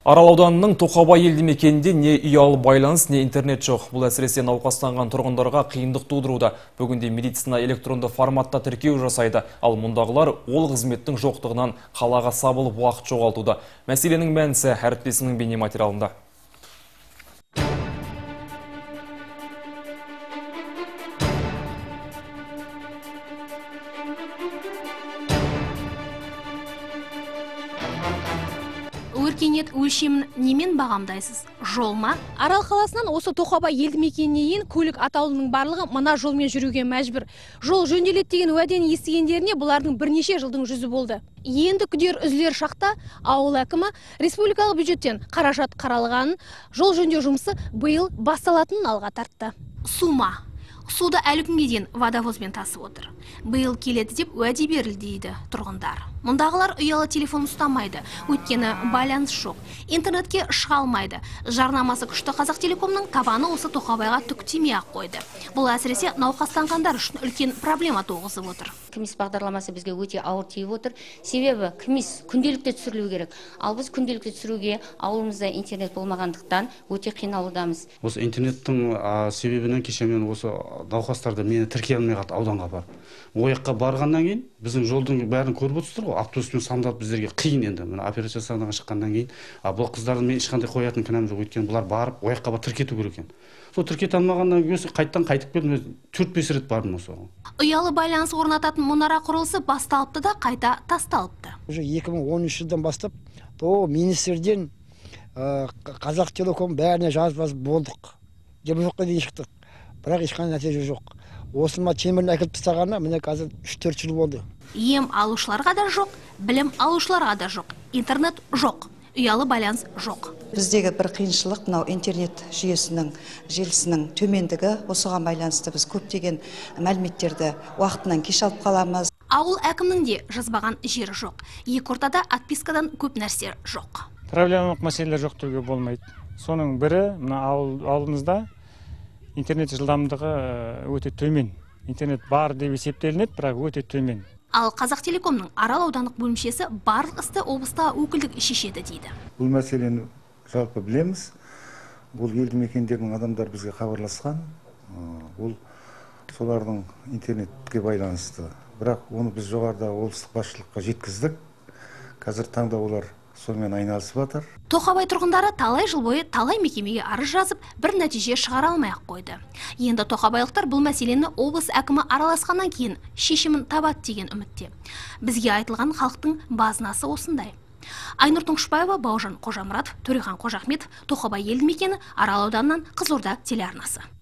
Арал ауданының Тоқабай елді мекенінде не ұялы байланыс, не интернет жоқ. Бұл әсіресе науқастанған тұрғындарға қиындық тудыруда. Бүгінде медицина электронды форматта тіркеу жасайды. Ал мұндағылар ол қызметтің жоқтығынан қалаға сабылып уақыт жоғалтуда. Мәселенің мәнісі әріптесінің бейнематериалында. Өркениет өлшемін немен бағамдайсыз? Жол ма? Арал қаласынан осы Тоқабай елді мекеніне дейін көлік атаулының барлығы мына жолмен жүруге мәжбүр. Жол жөнделеді деген уәдені естігендеріне бұлардың бірнеше жылдың жүзі болды. Енді күдер үзілер шақта ауыл әкімі республикалық бюджеттен қаражат қаралғанын, жол жөндеу жұмысы биыл басталатынын алға тартты. Су ма? Суды әлі күнге дейін водовозбен тасып отыр. Биыл келеді деп уәде берілді дейді тұрғындар. Мұндағылар ұялы телефон ұстамайды, өйткені байланыс жоқ. Интернетке шыға алмайды. Жарнамасы күшті Қазақтелекомның табаны осы Тоқабайға түк тимей-ақ қойды. Бұл әсіресе науқастанғандар үшін үлкен проблема туғызып отыр. КМИС бағдарламасы бізге өте ауыр тиіп отыр. Себебі КМИС күнделікті түсірілу керек. Ал біз күнделікті түсіруге ауылымызда интернет болмағандықтан өте қиналудамыз. Осы интернеттің себебінен кеше мен осы науқастарды мені тіркей алмай қалды ауданға барып. Ояққа барғаннан кейін біздің жолдың бәрін көріп отырсыздар ғой. Автобуспен самдап біздерге қиын енді. Мына операция сағынан шыққаннан кейін, бұл қыздардың мен ешқандай қоятын кінәм жоқ. Өйткені бұлар барып ояққа барып тіркету керек екен. Сол тіркете алмағаннан кейін қайттан қайтып келдім. 4-5 рет бардым осы. Ұялы байланыс орнататын мұнара құрылысы басталыпты да қайта тасталыпты. Уже 2013 жылдан бастап министрден Қазақтелеком бәріне жазып болдық. Жемқорлыққа дейін шықтық. Бірақ ешқандай нәтиже жоқ. Осыма темірін әкеліп тастағанына міне қазір 3-4 жыл болды. Ем алушыларға да жоқ, білім алушыларға да жоқ. Интернет жоқ, ұялы байланыс жоқ. Біздегі бір қиыншылық мынау интернет жүйесінің желісінің төмендігі. Осыған байланысты біз көптеген мәліметтерді уақытынан кеш алып қаламыз. Ауыл әкімнің де жазбаған жері жоқ. Екі ортада отпискадан көп нәрсе жоқ. Проблемалық мәселелер жоқ деуге болмайды. Соның бірі мына ауылымызда интернет жылдамдығы өте төмен. Интернет бар деп есептелінеді, бірақ өте төмен. Ал Қазақтелекомның Арал аудандық бөлімшесі барлық істі облыста өкілдік шешеді дейді. Бұл мәселені жалпы білеміз. Бұл елді мекендердің адамдар бізге хабарласқан. Бұл солардың интернетке байланысты. Бірақ оны біз жоғарыда облыстық басшылыққа жеткіздік. Қазір таңда олар сонымен айналысып жатыр. Тоқабай тұрғындары талай жыл бойы талай мекемеге арыз жазып, бір нәтиже шығара алмай-ақ қойды. Енді тоқабайлықтар бұл мәселені облыс әкімі араласқаннан кейін шешімін табады деген үмітте. Бізге айтылған халықтың базынасы осындай. Айнұр Тұңғышбаева, Бауыржан Қожамұрат, Төрехан Қожахметов, Тоқабай елді мекені, Арал ауданынан Қызылорда телеарнасы.